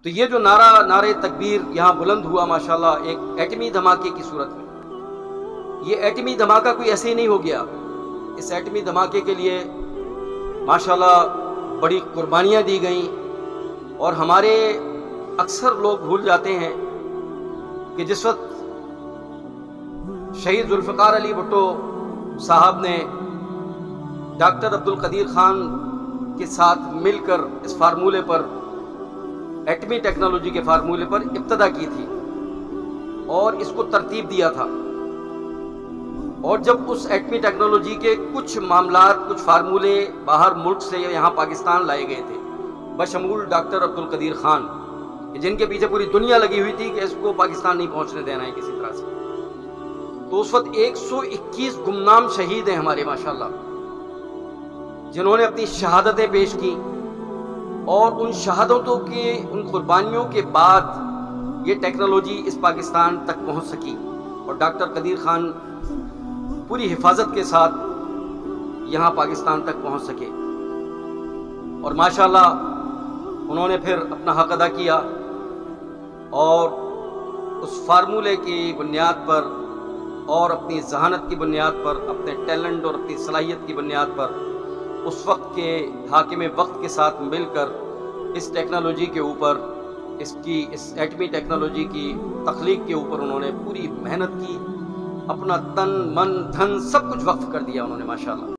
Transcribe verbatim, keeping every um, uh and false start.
تو یہ جو نعرہ نعرے تکبیر یہاں بلند ہوا ماشاءاللہ ایک ایٹمی دھماکے کی صورت میں، یہ ایٹمی دھماکہ کوئی ایسے ہی نہیں ہو گیا. اس ایٹمی دھماکے کے لیے ماشاءاللہ بڑی قربانیاں دی گئیں، اور ہمارے اکثر لوگ بھول جاتے ہیں کہ جس وقت شہید ذوالفقار علی بھٹو صاحب نے ڈاکٹر عبدالقدیر خان کے ساتھ مل کر اس فارمولے پر، ایٹمی ٹیکنالوجی کے فارمولے پر ابتدا کی تھی اور اس کو ترتیب دیا تھا، اور جب اس ایٹمی ٹیکنالوجی کے کچھ معاملات، کچھ فارمولے باہر ملک سے یہاں پاکستان لائے گئے تھے بشمول ڈاکٹر عبدالقدیر خان، جن کے پیچھے پوری دنیا لگی ہوئی تھی کہ اس کو پاکستان نہیں پہنچنے دینا ہے کسی طرح سے، تو اس وقت ایک سو اکیس گمنام شہید ہیں ہمارے ماشاءاللہ، جنہوں نے اپنی شہادتیں پیش کی، اور ان شہادتوں کے، ان قربانیوں کے بعد یہ ٹیکنالوجی اس پاکستان تک پہنچ سکی، اور ڈاکٹر قدیر خان پوری حفاظت کے ساتھ یہاں پاکستان تک پہنچ سکے. اور ماشاءاللہ انہوں نے پھر اپنا حق ادا کیا، اور اس فارمولے کی بنیاد پر اور اپنی ذہانت کی بنیاد پر، اپنے ٹیلنٹ اور اپنی صلاحیت کی بنیاد پر اس وقت کے حاکم وقت کے ساتھ مل کر اس ٹیکنالوجی کے اوپر، اس کی اس ایٹمی ٹیکنالوجی کی تخلیق کے اوپر انہوں نے پوری محنت کی، اپنا تن من دھن سب کچھ وقف کر دیا انہوں نے ماشاءاللہ.